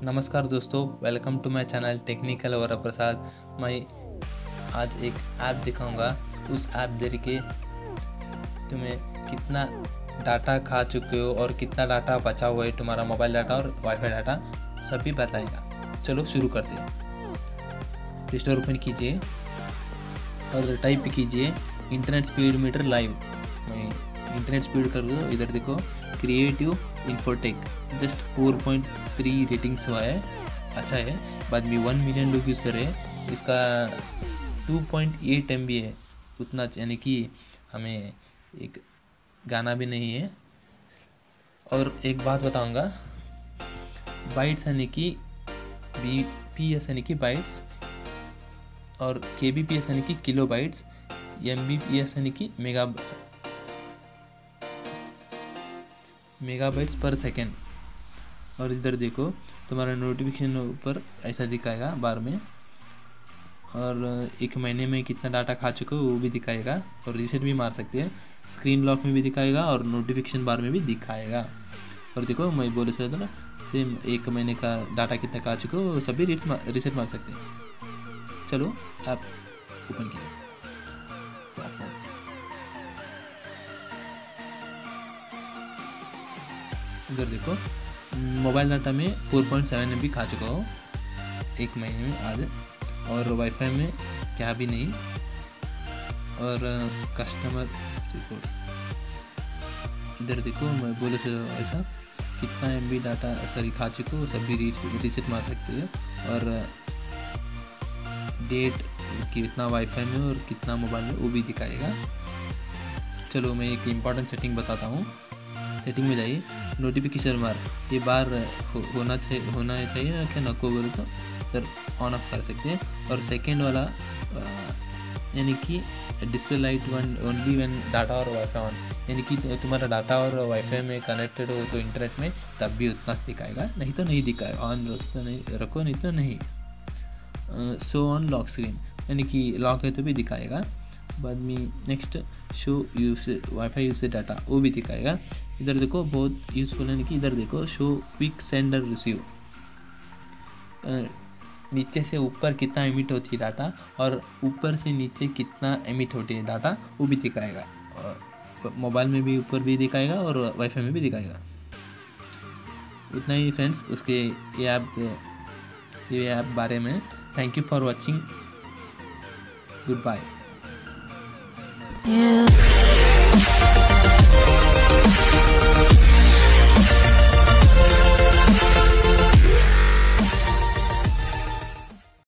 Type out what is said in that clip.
नमस्कार दोस्तों, welcome to my channel technical Varaprasad. मैं आज एक ऐप दिखाऊंगा। उस ऐप के तुम्हें कितना डाटा खा चुके हो और कितना डाटा बचा हुआ है, तुम्हारा मोबाइल डाटा और वाईफाई डाटा सभी बताएगा। चलो शुरू करते हैं। प्ले स्टोर ओपन कीजिए और टाइप कीजिए इंटरनेट स्पीड मीटर लाइव। मैं इंटरनेट स्पीड कर दो, इधर देखो क्रिएटिव इन्फोटेक जस्ट 4.3 रेटिंग्स हुआ है, अच्छा है। बाद में 1 मिलियन लोग यूज़ कर रहे हैं। इसका 2.8 MB है, उतना यानी कि हमें एक गाना भी नहीं है। और एक बात बताऊंगा, बाइट्स यानी कि BPS यानी कि बाइट्स और KBPS यानी कि किलो बाइट्स, MBPS यानी कि मेगाबाइट्स पर सेकेंड। और इधर देखो तुम्हारा नोटिफिकेशन ऊपर ऐसा दिखाएगा बार में, और एक महीने में कितना डाटा खा चुके हो वो भी दिखाएगा, और रीसेट भी मार सकते हैं। स्क्रीन लॉक में भी दिखाएगा और नोटिफिकेशन बार में भी दिखाएगा। और देखो मैं बोले से ना, सेम एक महीने का डाटा कितना खा चुके हो सभी रीसेट मार सकते हैं। चलो आप ओपन कीजिए। इधर देखो मोबाइल डाटा में 4.7 MB खा चुका हो एक महीने में आज, और वाईफाई में क्या भी नहीं। और कस्टमर रिपोर्ट्स इधर देखो, मैं बोले से ऐसा कितना MB डाटा सॉरी खा चुके हो सभी रीसेट मार सकते हैं। और डेट कितना वाईफाई में और कितना मोबाइल में वो भी दिखाएगा। चलो मैं एक इम्पॉर्टेंट सेटिंग बताता हूँ। सेटिंग में जाइए, नोटिफिकेशन बार ये बार होना चाहिए ना, क्या नको बोले तो सर ऑन ऑफ कर सकते हैं। और सेकेंड वाला यानी कि display light only when data और वाईफाई ऑन, यानी कि तुम्हारा डाटा और वाईफाई में कनेक्टेड हो तो इंटरनेट में तब भी उतना दिखाएगा, नहीं तो नहीं दिखाएगा। ऑन रखो नहीं तो नहीं। शो ऑन लॉक स्क्रीन यानी कि लॉक है तो भी दिखाएगा। बाद में next show use wifi use data वो भी दिखाएगा। इधर देखो बहुत यूज़फुल है कि इधर देखो शो क्विक सेंडर रिसीव, नीचे से ऊपर कितना एमिट होती है डाटा और ऊपर से नीचे कितना एमिट होती है डाटा वो भी दिखाएगा। और मोबाइल में भी ऊपर भी दिखाएगा और वाईफाई में भी दिखाएगा। उतना ही फ्रेंड्स उसके ये ऐप बारे में। Thank you for watching, good bye.